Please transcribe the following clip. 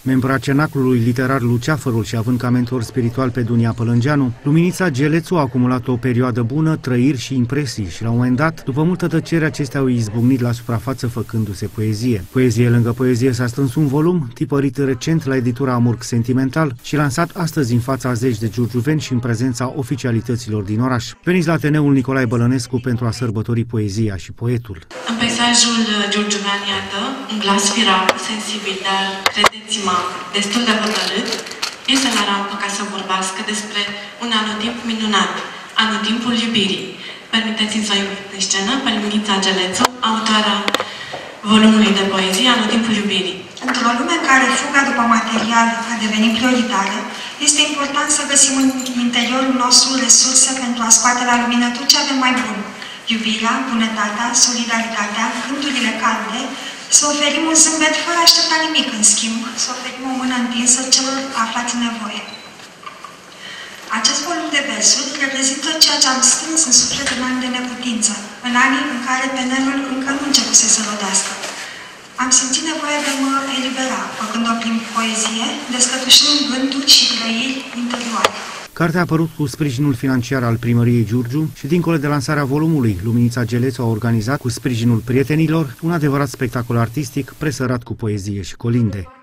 Membra Cenaclului literar Luceafărul și având ca mentor spiritual pe Dunia Pălângeanu, Luminița Gelețu a acumulat o perioadă bună, trăiri și impresii și la un moment dat, după multă tăcere, acestea au izbucnit la suprafață făcându-se poezie. Poezie lângă poezie s-a strâns un volum, tipărit recent la editura Amurg Sentimental și lansat astăzi în fața zeci de giurgiuveni și în prezența oficialităților din oraș. Veniți la Ateneul Nicolae Bălănescu pentru a sărbători poezia și poetul. În peisajul giurgiuvean, iată, un glas firav, sensibil, dar, credeți-mă, destul de hotărât, iese la rampă ca să vorbească despre un anotimp minunat, anotimpul iubirii. Permiteți-mi să o invit în scenă pe Luminița Gelețu, autoarea volumului de poezie Anotimpul iubirii. Într-o lume în care fuga după material a devenit prioritară, este important să găsim în interiorul nostru resurse pentru a scoate la lumină tot ce avem mai bun. Iubirea, bunătatea, solidaritatea, gândurile calde, să oferim un zâmbet fără a aștepta nimic în schimb, să oferim o mână întinsă celor aflați în nevoie. Acest volum de versuri reprezintă ceea ce am strâns în suflet în ani de neputință, în anii în care penelul încă nu începuse să rodească. Am simțit nevoia de mă elibera, făcând-o prin poezie, descătușând gânduri și trăiri interioare. Cartea a apărut cu sprijinul financiar al Primăriei Giurgiu și, dincolo de lansarea volumului, Luminița Gelețu a organizat, cu sprijinul prietenilor, un adevărat spectacol artistic presărat cu poezie și colinde.